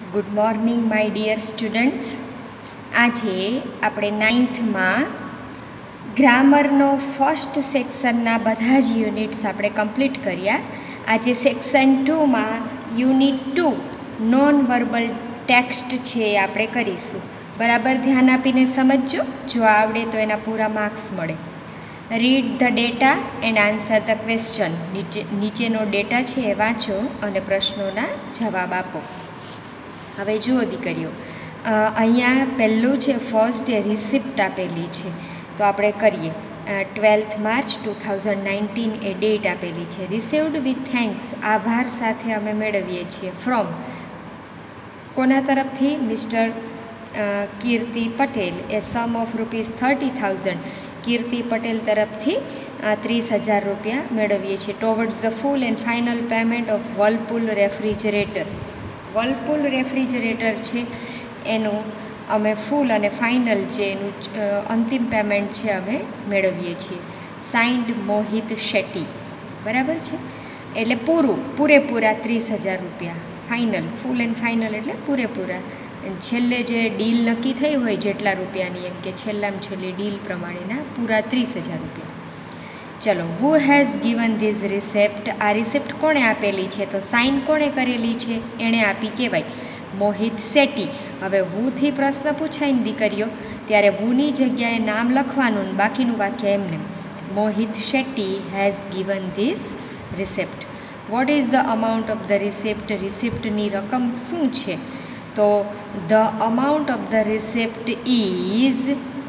Good morning my dear students. આજે આપણે 9th ગ્રામરનો first સેક્શનના બધા જ યુનિટ્સ આપણે કમ્પ્લીટ કર્યા. આજે સેક્શન 2માં યુનિટ 2 નોન વર્બલ ટેક્સ્ટ છે એ આપણે કરીશું. બરાબર ધ્યાન આપીને સમજજો. જો આવડે તો એના પૂરા માર્ક્સ મળે. Read the data and answer the question. નીચેનો ડેટા છે એ વાંચો અને પ્રશ્નોના જવાબ આપો. હવે જુઓ દીકરીઓ, અહીંયા પહેલું છે ફર્સ્ટ એ રિસિપ્ટ આપેલી છે, તો આપણે કરીએ. 12th માર્ચ 2019 એ ડેટ આપેલી છે. રિસીવ્ડ વિથ થેન્ક્સ, આભાર સાથે અમે મેળવીએ છીએ. ફ્રોમ કોના તરફથી? Mister Kirti Patel a sum of ₹30,000 Kirti Patel તરફથી 30,000 રૂપિયા મેળવીએ છીએ. Towards the full and final payment of Whirlpool refrigerator. Whirlpool refrigerator છે એનું અમે ફૂલ અને ફાઇનલ જે એનું અંતિમ પેમેન્ટ છે અમે મેળવીએ છીએ. સાઇન્ડ મોહિત શેટ્ટી. બરાબર છે, એટલે પૂરેપૂરા 30,000 રૂપિયા. ફાઇનલ, ફૂલ એન્ડ ફાઇનલ એટલે પૂરેપૂરા. છેલ્લે જે ડીલ નક્કી થઈ હોય જેટલા રૂપિયાની, એમ કે છેલ્લામાં છેલ્લી ડીલ પ્રમાણેના પૂરા 30,000 રૂપિયા. ચલો, who has given these receipt. આ રિસેપ્ટ કોણે આપેલી છે? તો સાઇન કોણે કરેલી છે? એણે આપી કહેવાય, મોહિત શેટ્ટી. હવે હુથી પ્રશ્ન પૂછાય ને દીકરીઓ, ત્યારે હુની જગ્યાએ નામ લખવાનું ને બાકીનું વાક્ય એમને. Mohit Shetty has given this receipt. What is the amount of the receipt. રિસિપ્ટની રકમ શું છે? તો the amount of the receipt is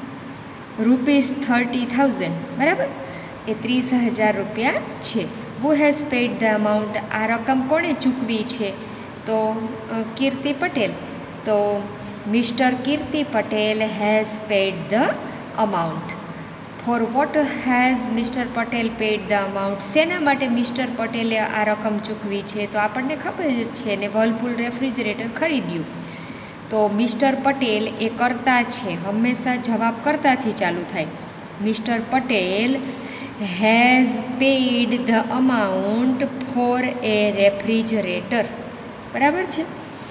₹30,000. બરાબર, એ 30,000 રૂપિયા છે. Who has paid the amount. આ રકમ કોણે ચૂકવી છે? તો કીર્તિ પટેલ. તો mister Kirti Patel has paid the amount. For what has mister Patel paid the amount. શેના માટે મિસ્ટર પટેલે આ રકમ ચૂકવી છે? તો આપણને ખબર જ છે ને, વર્લપૂલ રેફ્રિજરેટર ખરીદ્યું. તો મિસ્ટર પટેલ એ કર્તા છે, હંમેશા જવાબ કર્તાથી ચાલુ થાય. Mister Patel has paid the amount for a refrigerator. બરાબર છે.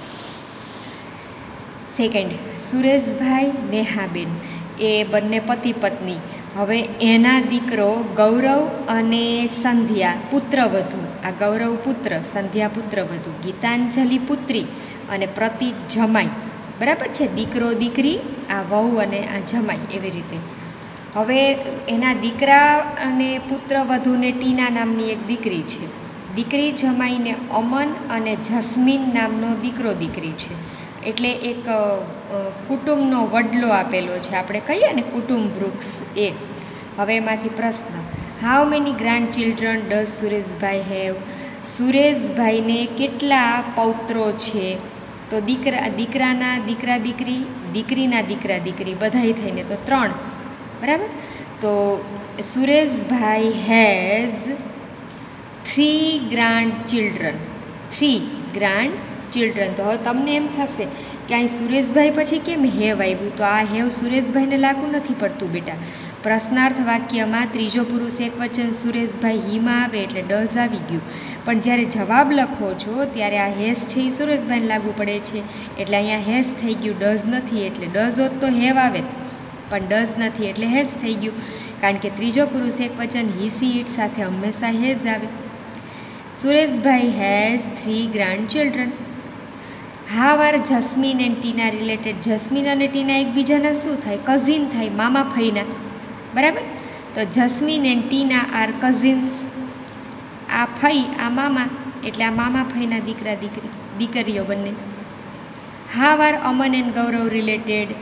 સેકન્ડ, સુરેશભાઈ નેહાબેન એ બંને પતિ પત્ની. હવે એના દીકરો ગૌરવ અને સંધ્યા પુત્રવધુ. આ ગૌરવ પુત્ર, સંધ્યા પુત્રવધુ. ગીતાંજલિ પુત્રી અને પ્રતિક જમાઈ. બરાબર છે, દીકરો દીકરી, આ વહુ અને આ જમાઈ, એવી રીતે. હવે એના દીકરા અને પુત્રવધુને ટીના નામની એક દીકરી છે. દીકરી જમાઈને અમન અને જસ્મીન નામનો દીકરો દીકરી છે. એટલે એક કુટુંબનો વડલો આપેલો છે, આપણે કહીએ ને કુટુંબ વૃક્ષ એ. હવે એમાંથી પ્રશ્ન, how many grand children does Sureshbhai have. સુરેશભાઈને કેટલા પૌત્રો છે? તો દીકરાના દીકરા દીકરી, દીકરીના દીકરા દીકરી, બધાય થઈને તો 3. બરાબર, તો Sureshbhai has 3 grand children. 3 grand children. તો હવે તમને એમ થશે કે અહીં સુરેશભાઈ પછી કેમ હેવ આવ્યું? તો આ હેવ સુરેશભાઈને લાગુ નથી પડતું બેટા. પ્રશ્નાર્થ વાક્યમાં ત્રીજો પુરુષ એકવચન સુરેશભાઈ હીમાં આવે એટલે ડઝ આવી ગયું. પણ જ્યારે જવાબ લખો છો ત્યારે આ હેઝ છે એ સુરેશભાઈને લાગુ પડે છે, એટલે અહીંયા હેઝ થઈ ગયું, ડઝ નથી. એટલે ડઝ હોત તો હેવ આવે, પણ ડઝ નથી એટલે હેઝ થઈ ગયું. કારણ કે ત્રીજો પુરુષ એકવચન હી સી ઇટ સાથે હંમેશા હેઝ આવે. Sureshbhai has 3 grand children. How are Jasmine and Tina related. Jasmine અને ટીના એકબીજાના શું થાય? કઝિન થાય, મામા ફઈના. બરાબર, તો Jasmine and Tina are cousins. આ ફઈ, આ મામા, એટલે આ મામા ફઈના દીકરા દીકરીઓ બંને. How are Aman and Gaurav related.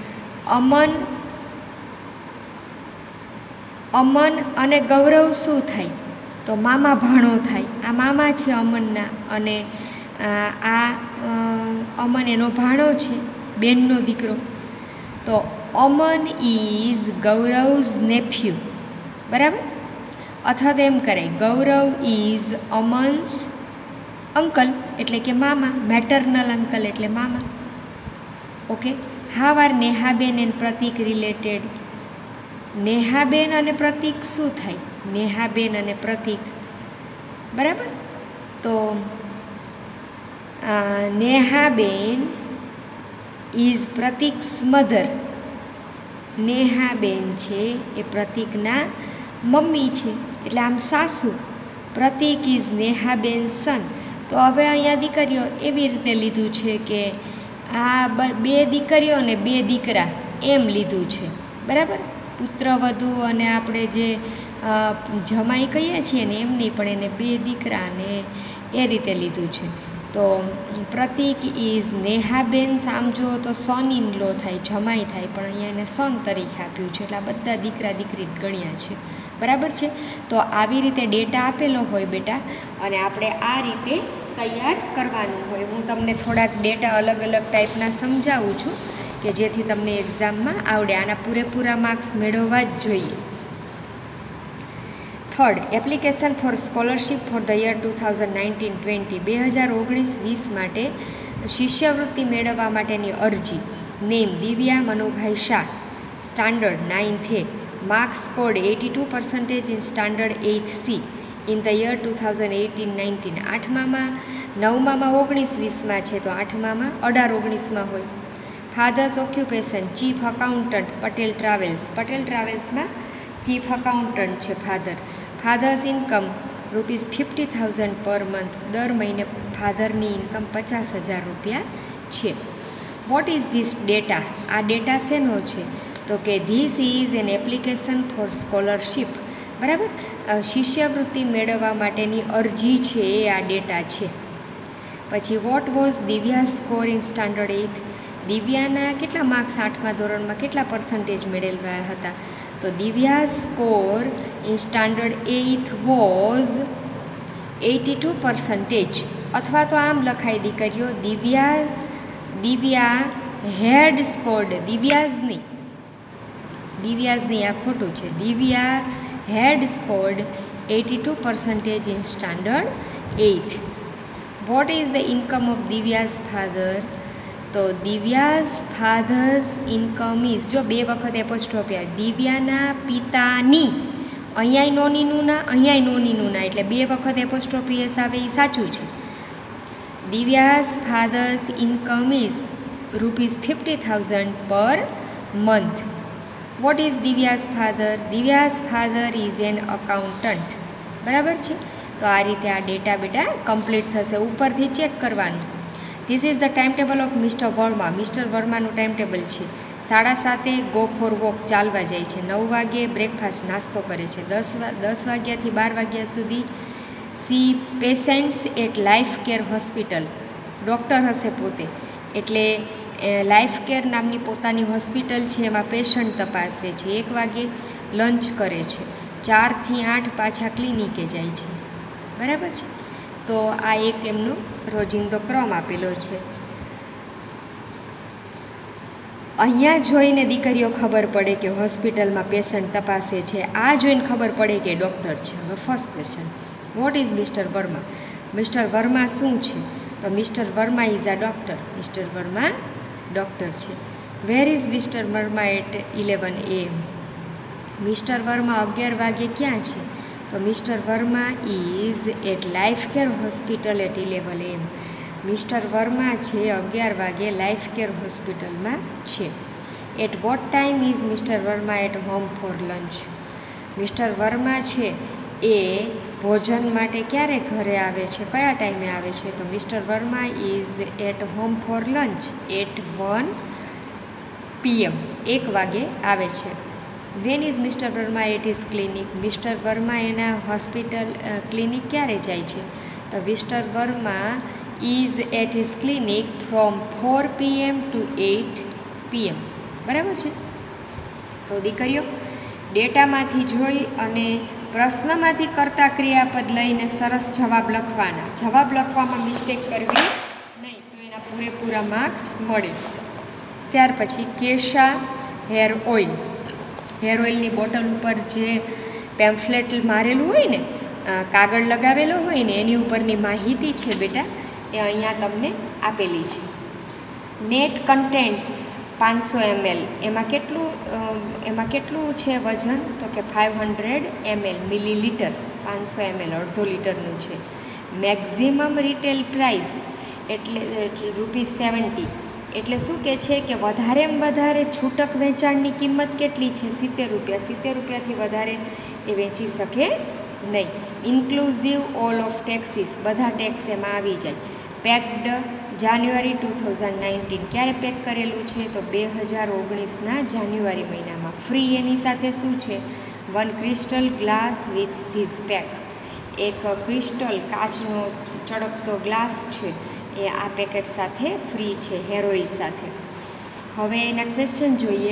Aman અને ગૌરવ શું થાય? તો મામા ભાણો થાય. આ મામા છે અમનના, અને આ અમન એનો ભાણો છે, બેનનો દીકરો. તો અમન ઇઝ ગૌરવ્સ નેફ્યુ. બરાબર, અથવા તો એમ કરાય, ગૌરવ ઇઝ અમન્સ અંકલ, એટલે કે મામા. મેટરનલ અંકલ એટલે મામા. Okay. How are Nehaben and Pratik related. Nehaben અને પ્રતિક શું થાય? નેહાબેન અને પ્રતિક. બરાબર, તો નેહાબેન ઇઝ પ્રતીક્સ મધર. નેહાબેન છે એ પ્રતીકના મમ્મી છે, એટલે આમ સાસુ. પ્રતીક ઇઝ નેહાબેન સન. તો હવે અહીંયા દીકરીઓ એવી રીતે લીધું છે કે આ 2 દીકરીઓ ને 2 દીકરા એમ લીધું છે, બરાબર. પુત્રવધુ અને આપણે જે જમાઈ કહીએ છીએ ને એમ નહીં, પણ એને 2 દીકરાને એ રીતે લીધું છે. તો પ્રતીક ઇઝ નેહાબેન, આમ જુઓ તો સન ઇન લો થાય, જમાઈ થાય, પણ અહીંયા એને સન તરીકે આપ્યું છે, એટલે આ બધા દીકરા દીકરી ગણ્યા છે, બરાબર છે. તો આવી રીતે ડેટા આપેલો હોય બેટા, અને આપણે આ રીતે તૈયાર કરવાનું હોય. હું તમને થોડાક ડેટા અલગ અલગ ટાઈપના સમજાવું છું કે જેથી તમને એક્ઝામમાં આવડે. આના પૂરેપૂરા માર્ક્સ મેળવવા જ જોઈએ. Third, application for scholarship for the year 2019-20. 2019-20 માટે શિષ્યવૃત્તિ મેળવવા માટેની અરજી. Name Divya Manubhai Shah, standard 9th A. Marks scored 82% in standard 8th C in the year 2018-19. 8મામાં 9મામાં 19-20માં છે, તો 8મામાં 18-19માં હોય. Father's occupation chief accountant, Patel travels. Patel ટ્રાવેલ્સમાં ચીફ અકાઉન્ટન્ટ છે father. Father's income ₹50,000 per month. દર મહિને ફાધરની ઇન્કમ 50,000 રૂપિયા છે. What is this data? આ ડેટા શેનો છે? તો કે this is an application for scholarship, બરાબર. શિષ્યવૃત્તિ મેળવવા માટેની અરજી છે એ આ ડેટા છે. પછી what was Divya score in standard 8th? દિવ્યાના કેટલા માર્ક્સ 8મા ધોરણમાં કેટલા પર્સન્ટેજ મેળવ્યા હતા? તો Divya score in standard 8th was 82%. અથવા તો આમ લખાય દીકરીઓ, દિવ્યા હેડ સ્કોર્ડ, દિવ્યાઝ નહીં, આ ખોટું છે. Divya had scored 82% in standard 8th. What is the income of Divya's father? તો દિવ્યાઝ ફાધર્સ ઇન્કમ ઇઝ, જો 2 વખત એપોસ્ટ્રોફી આવે, દિવ્યાના પિતાની, અહીંયાય નોનીનું ના, અહીંયાય નોનીનું ના, એટલે 2 વખત એપોસ્ટ્રોફી એસ આવે એ સાચું છે. Divya's fathers income is ₹50,000 per month. What is Divya's father? Divya's father is an accountant, બરાબર છે. તો આ રીતે આ ડેટા બેટા કમ્પ્લીટ થશે. ઉપરથી ચેક કરવાનું. This is the time table of mister Verma. Mister વર્માનું ટાઈમ ટેબલ છે. 7:30 ગો ફોર વોક, ચાલવા જાય છે. 9 વાગે બ્રેકફાસ્ટ, નાસ્તો કરે છે. 10 વાગ્યાથી 12 વાગ્યા સુધી see patients at Life Care hospital. Doctor હશે પોતે, એટલે લાઈફ કેર નામની પોતાની હોસ્પિટલ છે, એમાં પેશન્ટ તપાસે છે. 1 વાગે લંચ કરે છે. 4 થી 8 પાછા ક્લિનિકે જાય છે, બરાબર છે. તો આ એક એમનો રોજિંદો ક્રમ આપેલો છે. અહીંયા જોઈને દીકરીઓ ખબર પડે કે હોસ્પિટલમાં પેશન્ટ તપાસે છે. આ જોઈને ખબર પડે કે ડૉક્ટર છે. હવે first question, what is mister Verma? Mister Verma શું છે? તો mister Verma is a doctor. Mister Verma doctor છે. Where is mister Verma at 11 AM? Mister Verma 11 વાગે ક્યાં છે? તો mister Verma is at Life Care hospital at 11 AM. Mister Verma છે 11 વાગે લાઈફ કેર હોસ્પિટલમાં છે. At what time is mister Verma at home for lunch? Mister Verma છે એ ભોજન માટે ક્યારે ઘરે આવે છે, કયા ટાઈમે આવે છે? તો mister Verma is at home for lunch at 1 PM, 1 વાગે આવે છે. When is mister Verma at his clinic? Mister Verma એના હોસ્પિટલ ક્લિનિક ક્યારે જાય છે? તો mister Verma is at his clinic from 4 PM to 8 PM, બરાબર છે. તો દીકરીઓ ડેટામાંથી જોઈ અને પ્રશ્નમાંથી કરતા ક્રિયાપદ લઈને સરસ જવાબ લખવાના. જવાબ લખવામાં મિસ્ટેક કરવી નહીં, તો એના પૂરેપૂરા માર્ક્સ મળે. ત્યાર પછી કેશા હેર ઓઇલ. હેર ઓઇલની બોટલ ઉપર જે પેમ્ફલેટ મારેલું હોય ને, કાગળ લગાવેલો હોય ને, એની ઉપરની માહિતી છે બેટા એ અહીંયા તમને આપેલી છે. Net contents 500 ml. એમાં કેટલું છે વજન? તો કે 500 ml, મિલીલીટર. 500 ml અડધો લીટરનું છે. મેક્ઝિમમ રિટેલ પ્રાઇસ એટલે ₹70. એટલે શું કહે છે કે વધારેમાં વધારે છૂટક વેચાણની કિંમત કેટલી છે? 70 રૂપિયા. 70 રૂપિયાથી વધારે એ વેચી શકે નહીં. ઇન્ક્લુઝિવ ઓલ ઓફ ટેક્સીસ, બધા ટેક્સ એમાં આવી જાય. Packed January 2019. ક્યારે પેક કરેલું છે? તો 2019ના જાન્યુઆરી મહિનામાં. ફ્રી એની સાથે શું છે? 1 crystal glass with this pack. એક ક્રિસ્ટલ કાચનો ચળકતો ગ્લાસ છે એ આ પેકેટ સાથે ફ્રી છે, હેર ઓઇલ સાથે. હવે એના ક્વેશ્ચન જોઈએ.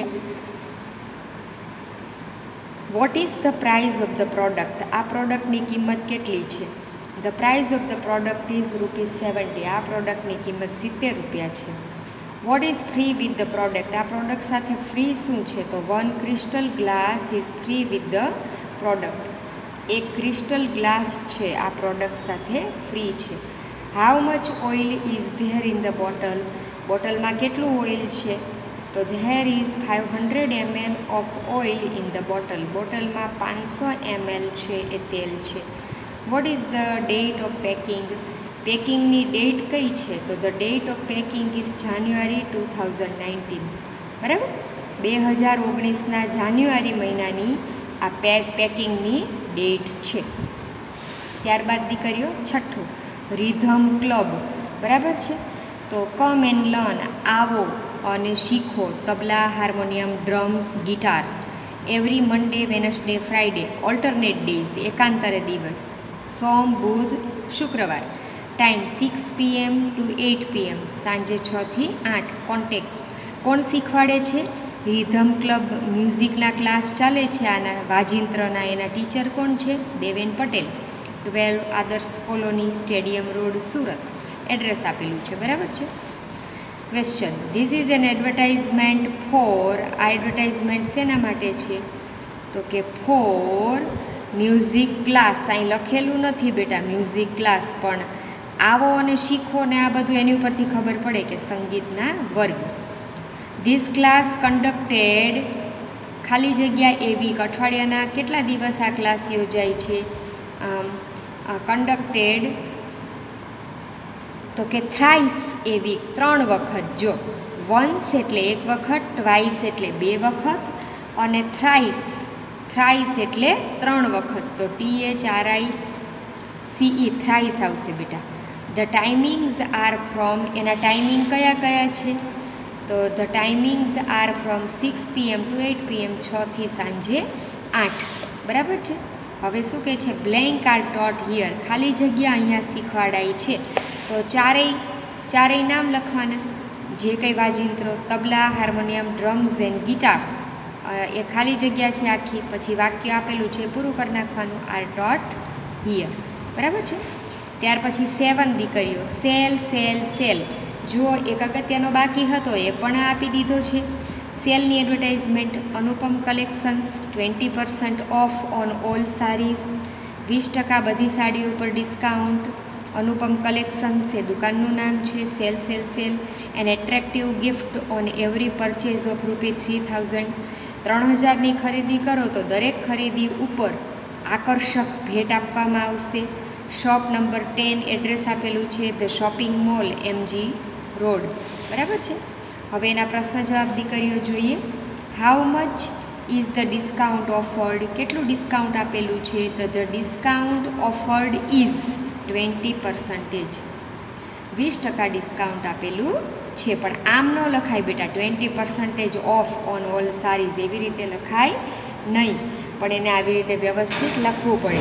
What is the price of the product? આ પ્રોડક્ટની કિંમત કેટલી છે? The price of the product is ₹70. આ પ્રોડક્ટની કિંમત 70 રૂપિયા છે. What is free with the product? આ પ્રોડક્ટ સાથે ફ્રી શું છે? તો 1 crystal glass is free with the product. એક ક્રિસ્ટલ ગ્લાસ છે આ પ્રોડક્ટ સાથે ફ્રી છે. How much oil is there in the bottle? બોટલમાં કેટલું ઓઇલ છે? તો there is 500 ml of oil in the bottle. બોટલમાં 500 ml છે એ તેલ છે. What is the date of packing? પેકિંગની ડેટ કઈ છે? તો the date of packing is January 2019. બરાબર, 2019ના જાન્યુઆરી મહિનાની આ પેકિંગની ડેટ છે. ત્યારબાદ દીકરીઓ છઠ્ઠું, રિધમ ક્લબ. બરાબર છે, તો કમ એન્ડ લર્ન, આવો અને શીખો tabla, harmonium, drums, guitar. Every Monday, Wednesday, Friday, alternate days, એકાંતરે દિવસ. સોમ, બુધ, શુક્રવાર. ટાઈમ 6 PM to 8 PM, સાંજે 6 થી 8. કોન્ટેક્ટ. કોણ શીખવાડે છે? રિધમ ક્લબ મ્યુઝિકના ક્લાસ ચાલે છે આના વાજિંત્રના. એના ટીચર કોણ છે? Deven Patel. 12 Adarsh colony, stadium road, Surat. Address આપેલું છે. બરાબર છે. Question, this is an advertisement for. આ એડવર્ટાઇઝમેન્ટ શેના માટે છે? તો કે ફોર મ્યુઝિક ક્લાસ. અહીં લખેલું નથી બેટા મ્યુઝિક ક્લાસ, પણ આવો અને શીખો ને આ બધું એની ઉપરથી ખબર પડે કે સંગીતના વર્ગ. ધીસ ક્લાસ કન્ડક્ટેડ, ખાલી જગ્યા એ વીક, અઠવાડિયાના કેટલા દિવસ આ ક્લાસ યોજાય છે? કન્ડક્ટેડ તો કે થ્રાઇસ એ વીક, 3 વખત. જો વન્સ એટલે 1 વખત, ટ્વાઇસ એટલે 2 વખત, અને થ્રાઇસ એટલે 3 વખત. તો THRICE, થ્રાઇસ આવશે બેટા. ધ ટાઈમિંગ્સ આર ફ્રોમ, એના ટાઈમિંગ કયા કયા છે? તો the timings are from 6 PM to 8 PM, 6 થી સાંજે 8. બરાબર છે. હવે શું કહે છે? બ્લેન્ક આર ટોટ હિયર, ખાલી જગ્યા અહીંયા શીખવાડાય છે. તો ચારેય નામ લખવાના, જે કંઈ વાજિંત્રો, tabla, harmonium, drums and guitar. એ ખાલી જગ્યા છે આખી, પછી વાક્ય આપેલું છે પૂરું કરી નાખવાનું, આર ટોટ હિયર. બરાબર છે. ત્યાર પછી 7 દીકરીઓ, સેલ સેલ સેલ. જો એક અગત્યનો બાકી હતો એ પણ આપી દીધો છે. સેલની advertisement, Anupam collections, 20% off on all saris, 20% બધી સાડીઓ પર ડિસ્કાઉન્ટ. અનુપમ કલેક્શન્સ એ દુકાનનું નામ છે. Sale sale sale. An attractive gift on every purchase of ₹3000. 3000ની ખરીદી કરો તો દરેક ખરીદી ઉપર આકર્ષક ભેટ આપવામાં આવશે. શોપ નંબર 10, એડ્રેસ આપેલું છે the shopping mall, MG road. બરાબર છે. હવે એના પ્રશ્ન જવાબ દીકરીઓ જોઈએ. How much is the discount offered? કેટલું ડિસ્કાઉન્ટ આપેલું છે? તો the discount offered is 20%. 20% discount આપેલું છે, પણ આમ ન લખાય બેટા. 20% ઓફ ઓન ઓલ સારીઝ એવી રીતે લખાય નહીં, પણ એને આવી રીતે વ્યવસ્થિત લખવું પડે.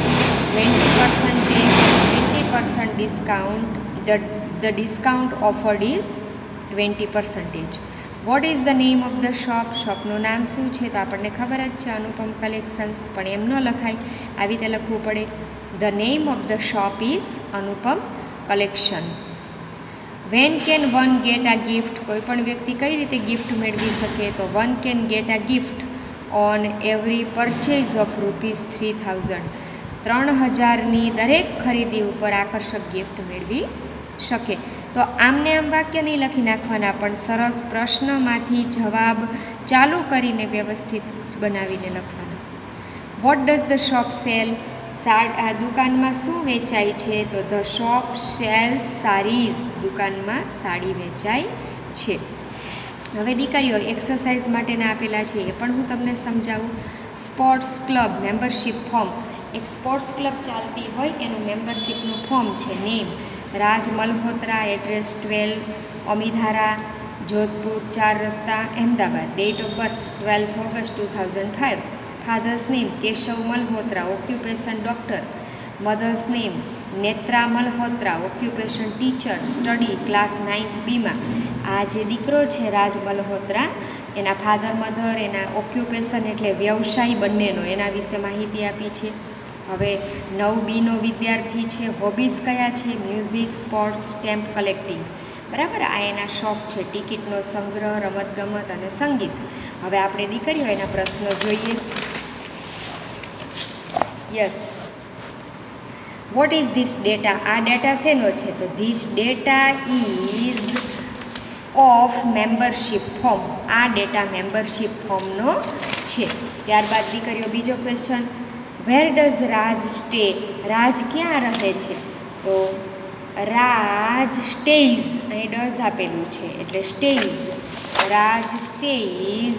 20% discount, the discount offered is 20%. What is the name of the shop? શોપનું નામ શું છે? તો આપણને ખબર જ છે, અનુપમ કલેક્શન્સ, પણ એમ ન લખાય, આવી રીતે લખવું પડે. The name of the shop is Anupam collections. When can one get a gift? કોઈ પણ વ્યક્તિ કઈ રીતે ગિફ્ટ મેળવી શકે? તો one can get a gift on every purchase of ₹3000. 3000ની દરેક ખરીદી ઉપર આકર્ષક ગિફ્ટ મેળવી શકે. તો આમને આમ વાક્ય નહીં લખી નાખવાના, પણ સરસ પ્રશ્નમાંથી જવાબ ચાલુ કરીને વ્યવસ્થિત બનાવીને લખવાના. What does the shop sell? આ દુકાનમાં શું વેચાય છે? તો ધ શોપ સેલ્સ સારીઝ. દુકાનમાં સાડી વેચાય છે. હવે દીકરીઓ એક્સરસાઇઝ માટેના આપેલા છે એ પણ હું તમને સમજાવું. સ્પોર્ટ્સ ક્લબ મેમ્બરશિપ ફોર્મ, એક સ્પોર્ટ્સ ક્લબ ચાલતી હોય એનું મેમ્બરશિપનું ફોર્મ છે. નેમ રાજ મલ્હોત્રા, એડ્રેસ 12 અમીધારા, જોધપુર 4 રસ્તા, Ahmedabad. Date of birth 12th August 2005. Father's name Keshav Malhotra, occupation doctor. Mother's name Netra Malhotra, occupation teacher, study class 9th બીમાં. આ જે દીકરો છે રાજ મલ્હોત્રા, એના ફાધર મધર, એના ઓક્યુપેશન એટલે વ્યવસાય બંનેનો, એના વિશે માહિતી આપી છે. હવે 9B વિદ્યાર્થી છે. હોબીઝ કયા છે? Music, sports, stamp collecting. બરાબર, આ એના શોખ છે. ટિકિટનો સંગ્રહ, રમતગમત અને સંગીત. હવે આપણે દીકરીઓ એના પ્રશ્નો જોઈએ. Yes, what is this data? આ ડેટા શેનો છે? તો this data is of membership form. આ ડેટા મેમ્બરશિપ ફોર્મનો છે. ત્યારબાદ દીકરીઓ બીજો question, where does Raj stay? Raj ક્યાં રહે છે? તો રાજ સ્ટેઇઝ, અહીં ડઝ આપેલું છે એટલે સ્ટેઇઝ. રાજ સ્ટેઇઝ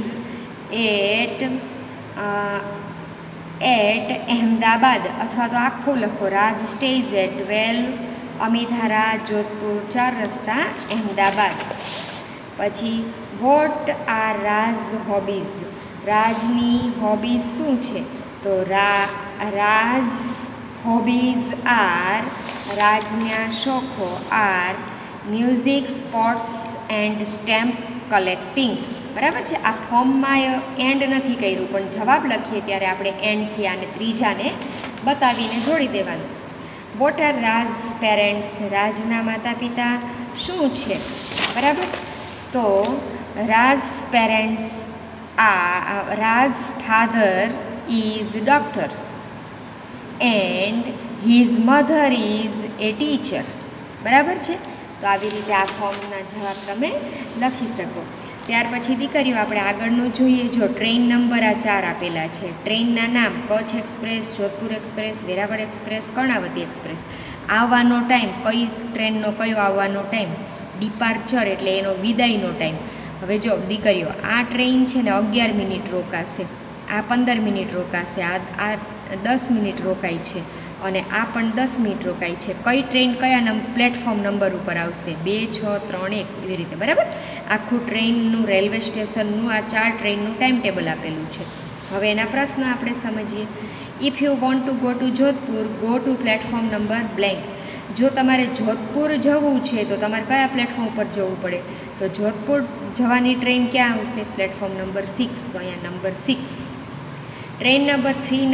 એટ અહેમદાબાદ, અથવા તો આખું લખો, રાજ સ્ટેઇઝ એટ 12 અમીધારા, જોધપુર 4 રસ્તા, અહેમદાબાદ. પછી વોટ આર રાજ હોબીઝ? રાજની હોબીઝ શું છે? તો રાજ હોબીઝ આર, રાજના શોખો are music, sports and stamp collecting. બરાબર છે. આ ફોર્મમાં એન્ડ નથી કર્યું, પણ જવાબ લખીએ ત્યારે આપણે એન્ડથી આને ત્રીજાને બતાવીને જોડી દેવાનું. What are Raj parents? રાજના માતા પિતા શું છે? બરાબર, તો Raj parents Raj father is doctor and his mother is a teacher. બરાબર છે. તો આવી રીતે આ ફોર્મના જવાબ તમે લખી શકો. ત્યાર પછી દીકરીઓ આપણે આગળનું જોઈએ. જો ટ્રેન નંબર આ 4 આપેલા છે. ટ્રેનના નામ Kutch express, Jodhpur express, Veraval express, Karnavati express. આવવાનો ટાઈમ, કઈ ટ્રેનનો કયો આવવાનો ટાઈમ? ડિપાર્ચર એટલે એનો વિદાયનો ટાઈમ. હવે જો દીકરીઓ આ ટ્રેન છે ને 11 મિનિટ રોકાશે, આ 15 મિનિટ રોકાશે, આ 10 મિનિટ રોકાય છે, અને આ પણ 10 મિનિટ રોકાય છે. કઈ ટ્રેન કયા પ્લેટફોર્મ નંબર ઉપર આવશે? 2, 6, 3, 1 એવી રીતે. બરાબર, આખું ટ્રેનનું, રેલવે સ્ટેશનનું આ 4 ટ્રેનનું ટાઈમ ટેબલ આપેલું છે. હવે એના પ્રશ્ન આપણે સમજીએ. If you want to go to Jodhpur, go to platform number blank. જો તમારે જોધપુર જવું છે તો તમારે કયા પ્લેટફોર્મ ઉપર જવું પડે? તો જોધપુર જવાની ટ્રેન ક્યાં આવશે? Platform number 6. તો અહીંયા number 6. Train number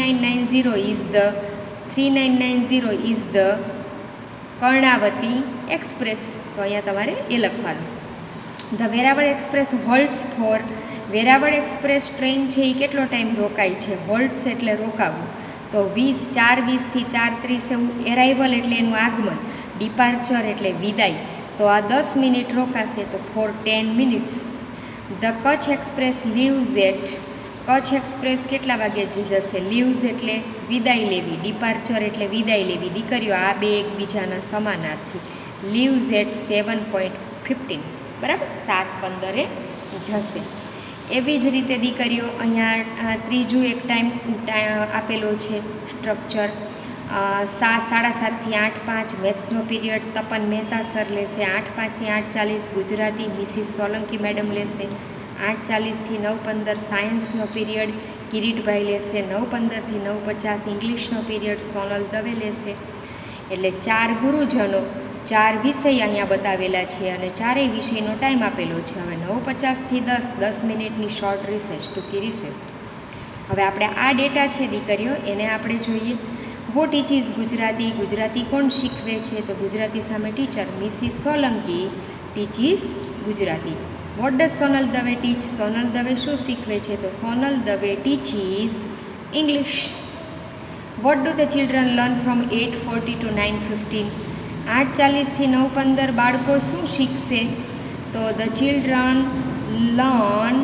3990 is the Karnavati express. તો અહીંયા તમારે એ લખવાનું. The Veraval express halts for. Veraval express train છે એ કેટલો ટાઈમ રોકાય છે? હોલ્ટ્સ એટલે રોકાવું. તો 4:20 થી 4:30 એવું. એરાઇવલ એટલે એનું આગમન. ડિપાર્ચર એટલે વિદાય. તો આ 10 મિનિટ રોકાશે, તો for 10 minutes. The Kutch express leaves at. Kutch express કેટલા વાગે જશે? લીવ્સ એટલે વિદાય લેવી, ડિપાર્ચર એટલે વિદાય લેવી. દીકરીઓ આ બે એકબીજાના સમાનાર્થી. Leaves at 7:15. બરાબર, 7:15 જશે. એવી જ રીતે દીકરીઓ અહીંયા ત્રીજું એક ટાઈમ આપેલો છે સ્ટ્રક્ચર. 7:30 થી 8:05 મેથ્સનો પીરિયડ તપન મહેતા સર લેશે. 8:05 થી 8:40 ગુજરાતી મિસિસ સોલંકી મેડમ લેશે. 8:40 થી 9:15 સાયન્સનો પીરિયડ કિરીટભાઈ લેશે. 9:15 થી 9:50 ઇંગ્લિશનો પીરિયડ સોનલ દવે લેશે. એટલે 4 ગુરુજનો, 4 વિષય અહીંયા બતાવેલા છે અને 4 વિષયનો ટાઈમ આપેલો છે. હવે 9:50 થી 10 મિનિટની શોર્ટ રિસેસ, ટૂંકી રિસેસ. હવે આપણે આ ડેટા છે દીકરીઓ એને આપણે જોઈએ. વો ટીચીસ ગુજરાતી? ગુજરાતી કોણ શીખવે છે? તો ગુજરાતી સામે teacher Mrs Solanki teaches Gujarati. What does Sonal Dave teach? Sonal Dave શું શીખવે છે? તો Sonal Dave teaches English. What do the children learn from 8:40 to 9:15? 8:40 થી 9:15 બાળકો શું શીખશે? તો the children learn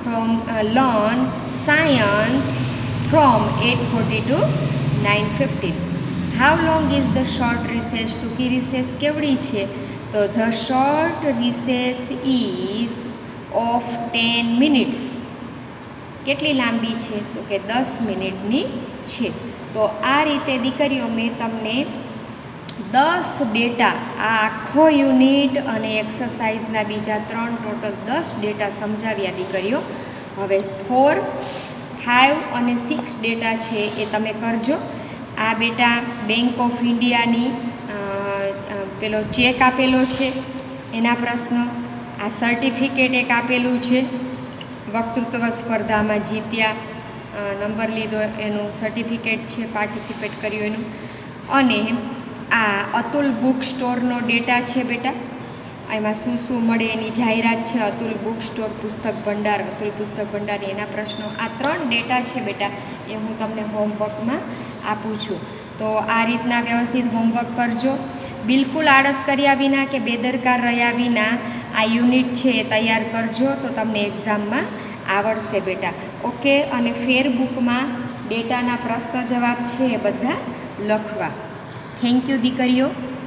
science from 8:40 to 9:15. How long is the short recess? ટૂંકી રિસેસ કેવડી છે? તો the short recess is of 10 minutes. કેટલી લાંબી છે? તો કે 10 મિનિટની છે. તો આ રીતે દીકરીઓ મેં તમને 10 ડેટા, આ આખો યુનિટ અને એક્સરસાઇઝના બીજા 3 ટોટલ 10 ડેટા સમજાવ્યા દીકરીઓ. હવે 4, 5 અને 6 ડેટા છે એ તમે કરજો. આ બેટા બેંક ઓફ ઇન્ડિયાની પેલો ચેક આપેલો છે એના પ્રશ્ન, આ સર્ટિફિકેટ એક આપેલું છે, વક્તૃત્વ સ્પર્ધામાં જીત્યા, નંબર લીધો એનું સર્ટિફિકેટ છે, પાર્ટિસિપેટ કર્યું એનું. અને આ અતુલ બુક સ્ટોરનો ડેટા છે બેટા, એમાં શું શું મળે એની જાહેરાત છે. અતુલ બુક સ્ટોર પુસ્તક ભંડાર, અતુલ પુસ્તક ભંડાર એના પ્રશ્નો. આ 3 ડેટા છે બેટા, એ હું તમને હોમવર્કમાં આપું છું. તો આ રીતના વ્યવસ્થિત હોમવર્ક કરજો. બિલકુલ આળસ કર્યા વિના કે બેદરકાર રહ્યા વિના આ યુનિટ છે એ તૈયાર કરજો, તો તમને એક્ઝામમાં આવડશે બેટા. ઓકે. અને ફેરબુકમાં ડેટાના પ્રશ્ન જવાબ છે એ બધા લખવા. થેન્ક યુ દીકરીઓ.